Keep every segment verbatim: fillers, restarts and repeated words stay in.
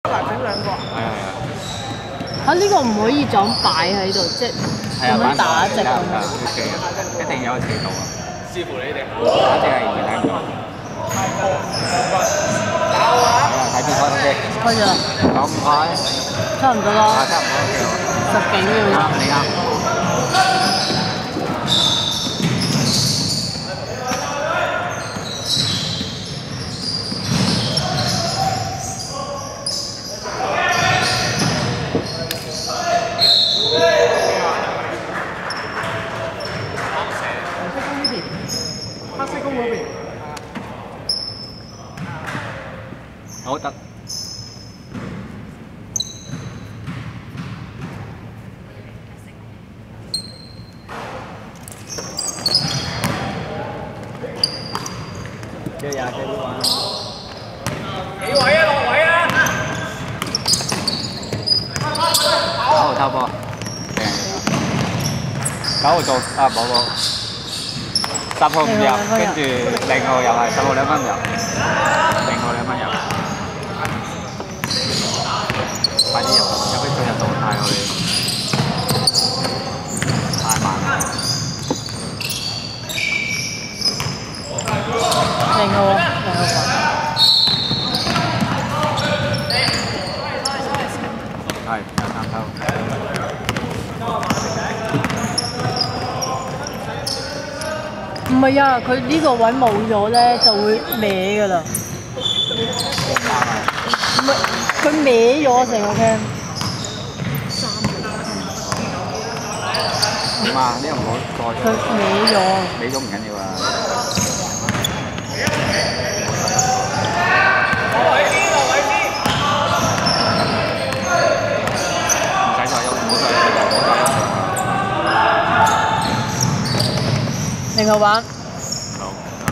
嗱，整兩個。 係啊係啊。 嚇呢個唔可以就咁擺喺度，即係咁樣打直咁樣。 一定有個斜度啊！視乎你哋。打直係完全睇唔到。睇邊開先？ 開咗啦。 咁快？ 差唔多咯。 啊，差唔多。 十幾秒。 啱，你啱。 黑色公嗰邊。 好得。chơi giờ chơi luôn mà.幾位啊？落位啊！九號偷波，九號做啊冇冇，十號唔入，跟住零號又係十號兩分入，零號兩分入，快啲入，有啲進入度太我哋太慢啦。 零號啊，零號講。 係有三偷。 唔係啊，佢呢個位冇咗咧，就會歪㗎啦。唔係，佢歪咗成個 cam。 點啊？呢個唔好再。 佢歪咗。 歪咗唔緊要啊。 零號玩。 好。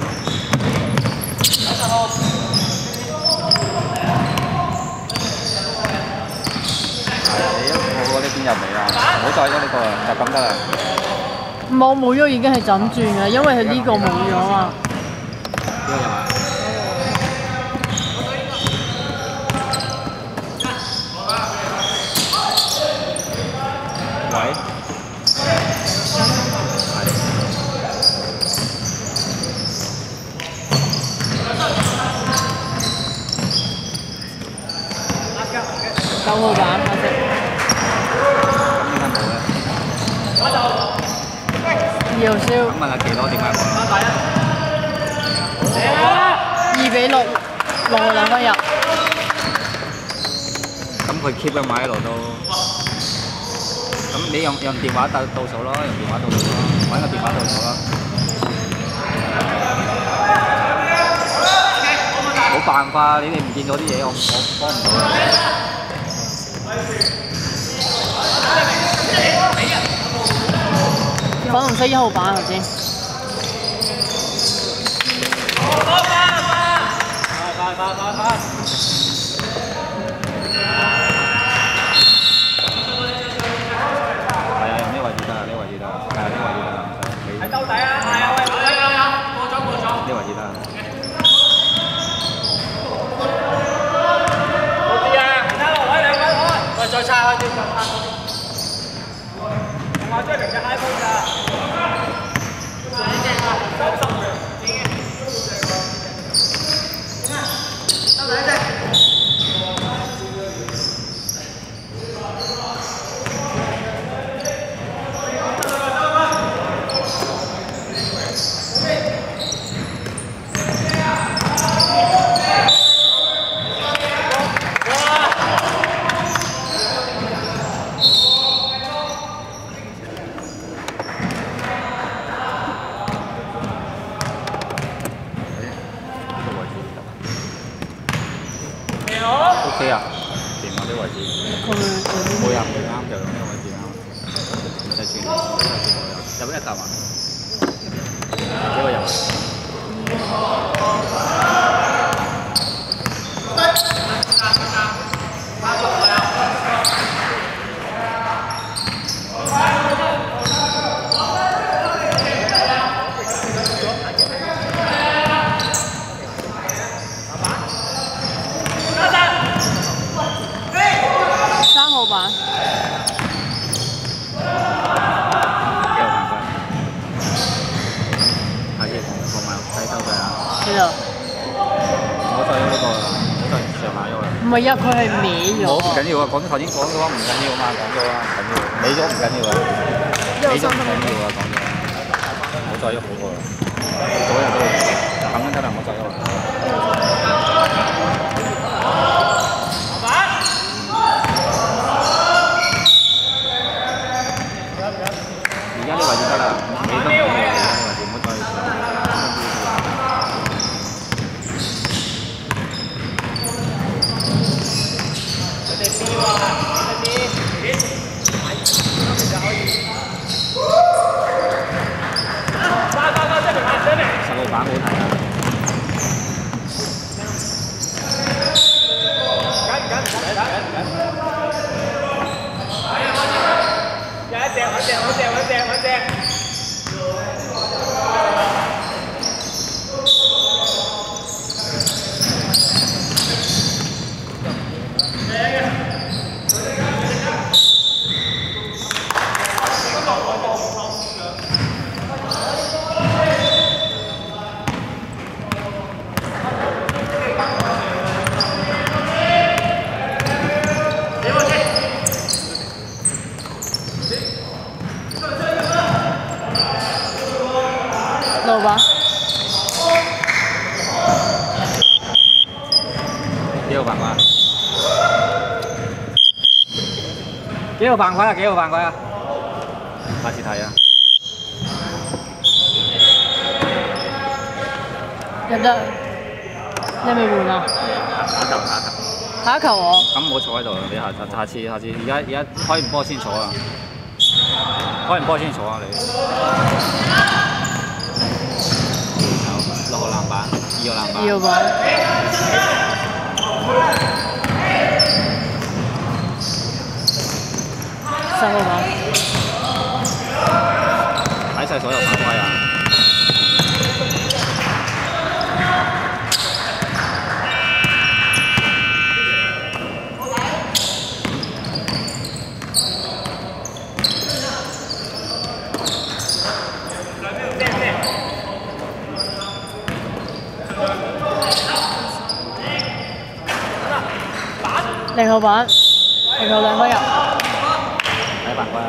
係你一個呢邊入嚟啦，唔好再咗呢個啦，就咁得啦。 冇冇咗已經係就咁轉嘅，因為佢呢個冇咗啊。 呢個入啊？喂？ 九號玩黑色。 咁點解冇咧？ 二號燒。 咁問下幾多點解冇啦？ 二比六，六號兩分入。 咁佢 keep 啊嘛一路都。咁你用用電話倒倒數咯，用電話倒數咯，揾個電話倒數咯。冇辦法，你哋唔見咗啲嘢，我我幫唔到你。 粉紅色一號板頭先。 快快快快快！ 係啊，用呢個位置得啊，呢個位置得啊，係啊，呢個位置得啊，唔使。喺兜底啊！係啊，喂，過咗過咗。呢個位置得啊。 好啲啊！其他落位兩分開，喂，再叉開啲，再叉開啲。我追平隻 iPhone 咋？收十秒。得嚟啫。 O K 啊，掂啊呢個位置。冇入唔啱就用呢個位置啱，唔使轉，入一嚿啊？幾個入啊？ 板。 幾有辦法。下次同同埋睇手佢啊！ 邊度？ 唔好再喐呢個啦，唔好再上下喐啦。 唔係啊，佢係歪咗。 冇唔緊要啊，講頭先講嘅話唔緊要啊嘛，講咗啦，唔緊要，歪咗唔緊要啊，歪咗唔緊要啊，講咗，唔好再喐好過啦，左右都咁樣得啦，唔好再喐啦。而家呢個位置得啦，歪都唔緊要，而家呢個位置唔好再上。十號板好睇啊！ 有一隻，揾隻，揾隻，揾隻，揾隻。 路吧。 幾號犯規啊？幾號犯規啊？幾號犯規啊？下次睇啊！ 入得，你係咪換啊？ 打球打球。 下一球我。咁唔好坐喺度啦，你下下次下次，而家而家開完波先坐啊！開完波先坐啊你。六號籃板，二號籃板。 二號板。十號板。 睇晒所有犯規啊！ 零號板，零號兩分入。 睇犯規啊！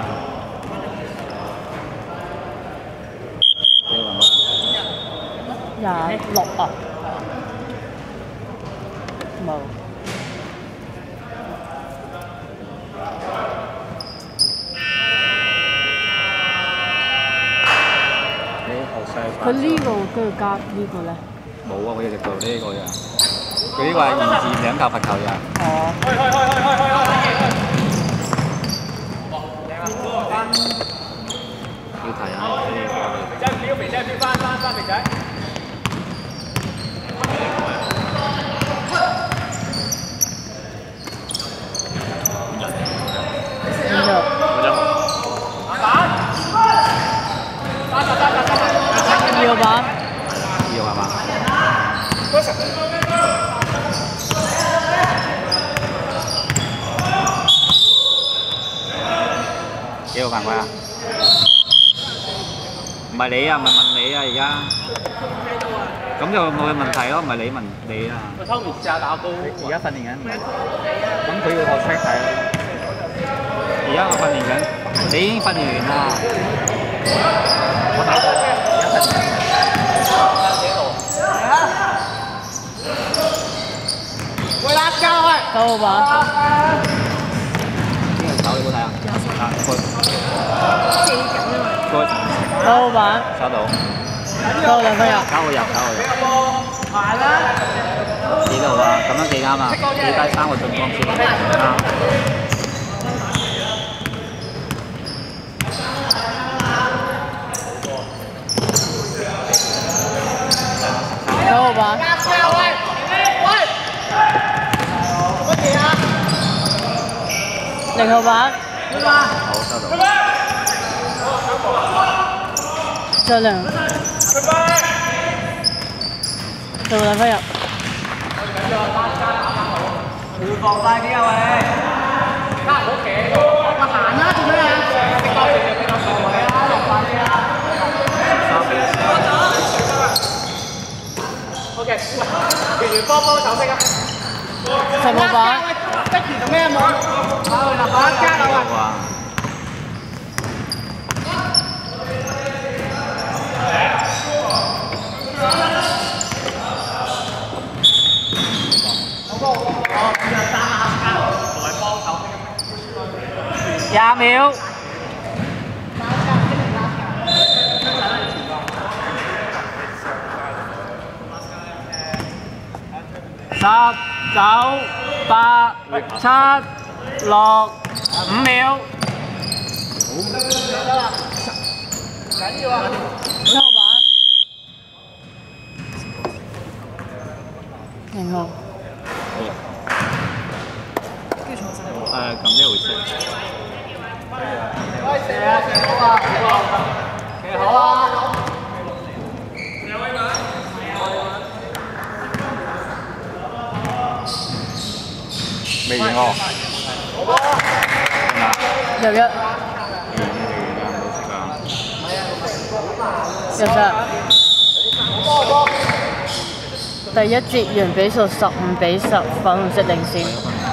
幾號犯規啊？ 廿六啊，冇。佢呢個跟住加呢個咧？ 冇啊！佢一直做呢個呀。佢呢個係二至兩球罰球呀。 哦。 開開開開開開開！ 要提啊！呢個。 肥仔飆，肥仔飆翻翻翻肥仔。 二號。二號板。 二號係嘛？幾號犯規啊？唔係你啊，唔係問你啊，而家。咁就冇問題咯，唔係你問你啊。 個偷面試下打波。 而家訓練緊，咁佢要學識睇。而家我訓練緊，你已經訓練完啦。我打過，而家訓練緊。 喂，拉交喂！ 九號板。 邊個炒你好睇啊？啊，佢。佢。 九號板。 收到。 九號兩分入。 九號入，九號入。 慢啦！ 幾度啊？咁樣幾啱啊？記低三個進攻先。啱。 九號板。零號板。 好，收到。 再兩。做兩分入。 要放快啲啊喂！ 卡唔好企喺度。我行啦，做咩啊？你交錢就俾我坐位啦，落飯啲啦。O K， 拳完波波手識啊。 十六把。 跟住做咩啊？冇。啊，立把加啦喂。廿秒。十九八七六五秒。緊要啊！ 六把。然後。 誒，咁呢回事。 喂，射啊！射好啊！射好啊！ 未贏喎。 又一。又一。第一節完比數十五比十，粉紅色領先。